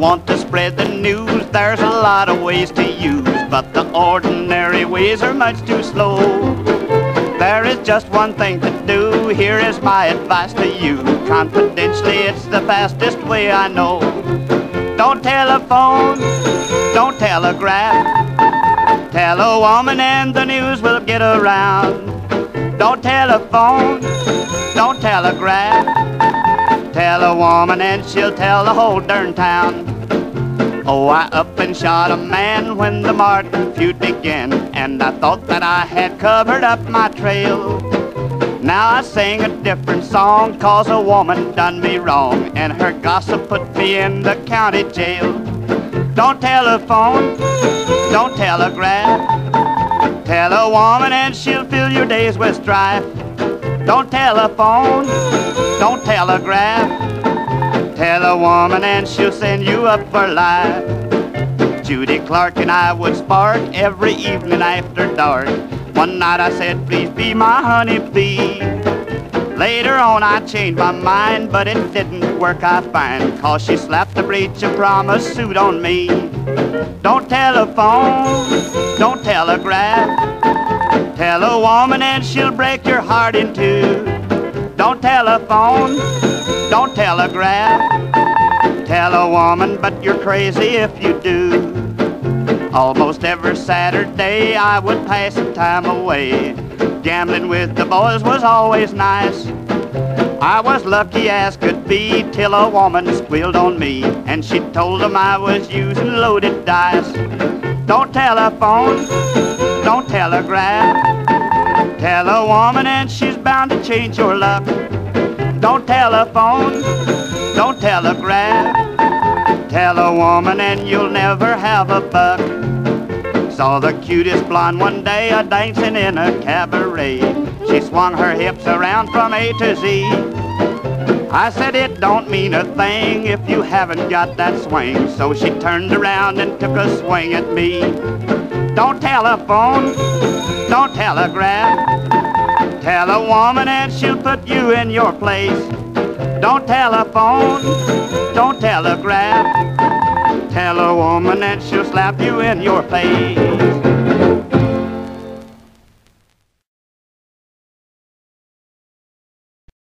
want to spread the news, there's a lot of ways to use, but the ordinary ways are much too slow. There is just one thing to do, here is my advice to you. Confidentially, it's the fastest way I know. Don't telephone, don't telegraph. Tell a woman and the news will get around. Don't telephone, don't telegraph. Tell a woman and she'll tell the whole darn town. Oh, I up and shot a man when the Martin feud began, and I thought that I had covered up my trail. Now I sing a different song, 'cause a woman done me wrong, and her gossip put me in the county jail. Don't telephone, don't telegraph. Tell a woman and she'll fill your days with strife. Don't telephone, don't telegraph. Tell a woman and she'll send you up for life. Judy Clark and I would spark every evening after dark. One night I said, please be my honeybee. Later on I changed my mind, but it didn't work I find, 'cause she slapped a breach of promise suit on me. Don't telephone, don't telegraph. Tell a woman and she'll break your heart in two. Don't telephone, don't telegraph. Tell a woman, but you're crazy if you do. Almost every Saturday I would pass the time away. Gambling with the boys was always nice. I was lucky as could be till a woman squealed on me, and she told them I was using loaded dice. Don't telephone, don't telegraph. Tell a woman and she's bound to change your luck. Don't telephone, don't telegraph. Tell a woman and you'll never have a buck. Saw the cutest blonde one day a-dancing in a cabaret. She swung her hips around from A to Z. I said it don't mean a thing if you haven't got that swing. So she turned around and took a swing at me. Don't telephone, don't telegraph. Tell a woman and she'll put you in your place. Don't telephone, don't telegraph. Tell a woman and she'll slap you in your face.